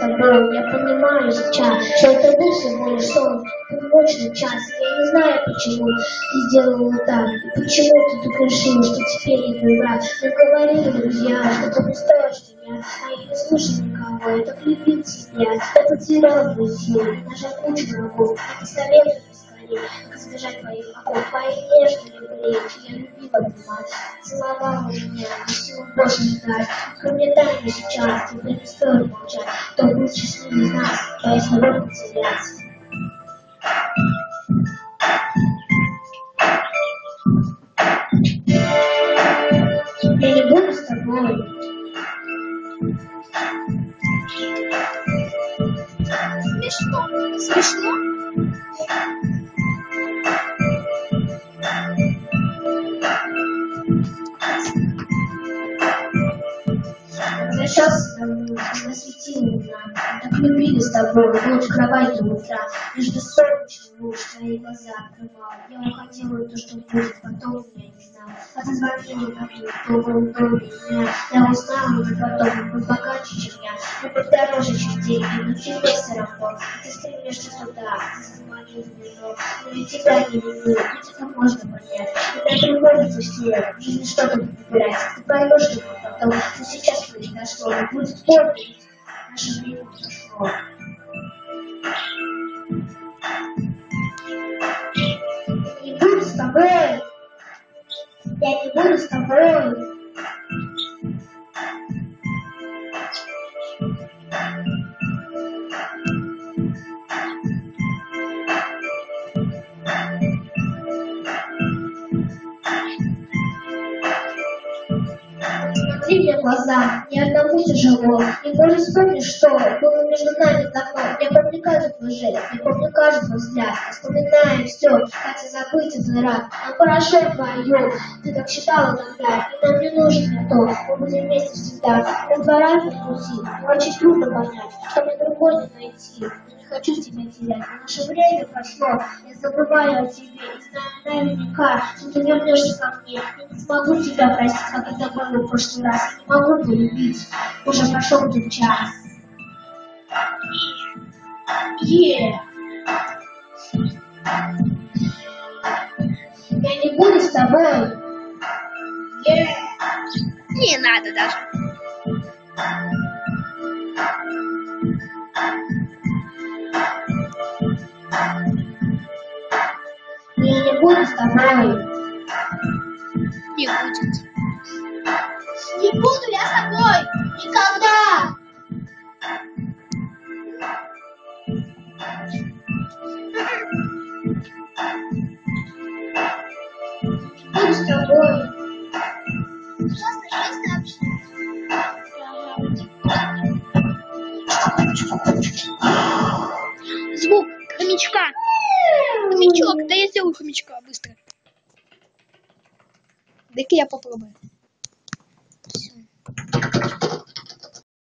тобой. Я понимаю сейчас, что это был всего лишь сон, помочный час. Я не знаю, почему ты сделал вот так. И почему ты так решил, что теперь я твой брат. Мы говорили, друзья, что ты не стоишь меня, а я не слушаю никого. Я так любил тебя, я потерял твою силу, наша куча врагов, это советую скорее, как избежать твоих оков. Твои нежные плечи, я любила обнимать, целовала меня, и силу больше не дать. Кроме тайны сейчас, тебе не стоит молчать, кто был счастливее нас, твои слова потерять. Я не буду с тобой. Смешно. Смешно? Возвращался домой, засветил меня. Так любили с тобой, ночь кровать до утра. Между солнечным луч твои глаза открывал. Я уходила то, что будет, потом я не знал. А ты звонила, как никто был долгий меня. Я узнала уже потом, был богаче, чем я. Но быть дороже, чем деньги, но тебе все равно. Ты стремишься сюда, ты заманил меня. Но и тебя не люблю, ведь это можно понять. Когда приходится все, в жизни что-то выбирать. Ты поймешь, что потом, но сейчас произошло, и будет поздно, ведь наше время прошло. Я не буду с тобой. Я не буду с тобой. Смотри мне в глаза, ни одному тяжело. И может вспомнишь, что было между нами давно. Я помню каждый твой жест, я помню каждый твой взгляд. Вспоминаю все, хотя забыть это рад. Нам хорошо вдвоем, ты так считала тогда. И нам не нужен никто, мы будем вместе всегда. Мы два разных пути, но очень трудно понять, что мне другой не найти. Я не хочу тебя терять, но наше время прошло. Я забываю о тебе и знаю наверняка, что ты вернешься ко мне. Я не смогу тебя простить, как это было в прошлый раз. Не могу полюбить, уже прошел тот час. Я не буду с тобой. Не надо даже. Я не буду с тобой. Не будет. Не буду я с тобой. Никогда. Не буду с тобой. Звук хомячка. Хомячок, да я сделаю хомячка быстро. Дай-ка я попробую.